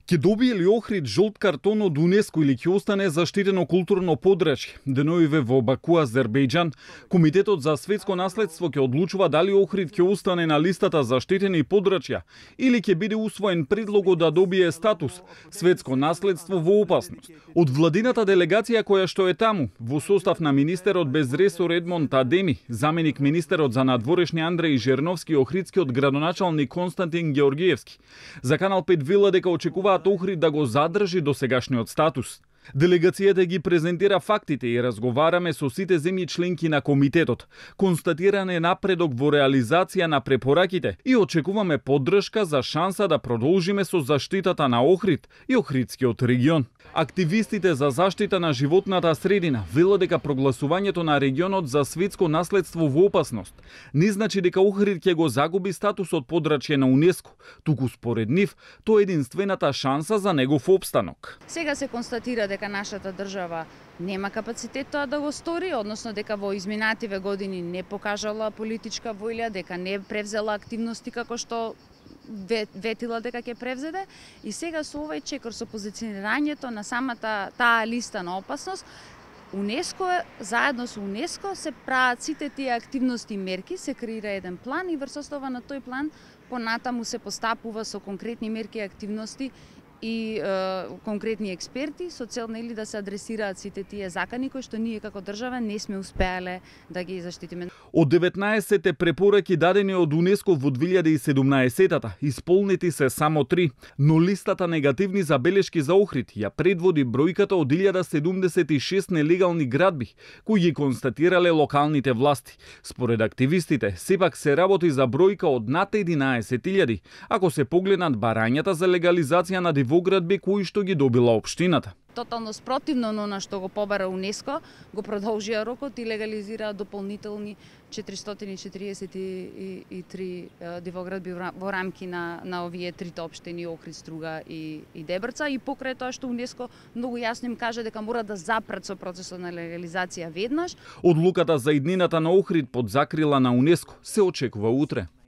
Ќе добие ли Охрид жолт картон од УНЕСКО или ќе остане заштитено културно подрачје? Деновиве во Баку, Азербејџан, Комитетот за светско наследство ќе одлучува дали Охрид ќе остане на листата заштитени подрачја или ќе биде усвоен предлогот да добие статус светско наследство во опасност. Од владината делегација која што е таму, во состав на министерот без ресор Едмон Тадеми, заменик министерот за надворешни Андреј Жерновски и охридскиот градоначалник Константин Георгиевски, за Канал 5 вела дека очекува Охрид да го задржи досегашниот статус. Делегацијата ги презентира фактите и разговараме со сите земји членки на комитетот. Констатиран е напредок во реализација на препораките и очекуваме поддршка за шанса да продолжиме со заштитата на Охрид и Охридскиот регион. Активистите за заштита на животната средина велат дека прогласувањето на регионот за светско наследство во опасност не значи дека Охрид ќе го загуби статусот подрачје на УНЕСКО, туку според нив тоа е единствената шанса за негов опстанок. Сега се констатира дека нашата држава нема капацитет тоа да го стори, односно дека во изминативе години не покажала политичка воља, дека не превзела активности како што ветила дека ќе превзеде, и сега со овој чекор, со позиционирањето на самата таа листа на опасност, УНЕСКО, заедно со УНЕСКО се прават сите тие активности и мерки, се креира еден план и врз основа на тој план понатаму се постапува со конкретни мерки и активности и конкретни експерти со цел да се адресираат сите тие закани кои што ние како држава не сме успеале да ги заштитиме. Од 19 препораки дадени од УНЕСКО во 2017-та, исполнети се само 3, но листата негативни забелешки за Охрид ја предводи бројката од 1076 нелегални градби кои ги констатирале локалните власти. Според активистите, сепак се работи за бројка од над 11.000, ако се погледнат барањата за легализација на дивоградби кои што ги добила општината. Тотално спротивно на она што го побара УНЕСКО, го продолжија рокот и легализира дополнителни 443 дивоградби во рамки на овие трите општини Охрид, Струга и Дебрца, и покрај тоа што УНЕСКО многу јасно им каже дека мора да запрат со процесот на легализација веднаш. Одлуката за иднината на Охрид под закрила на УНЕСКО се очекува утре.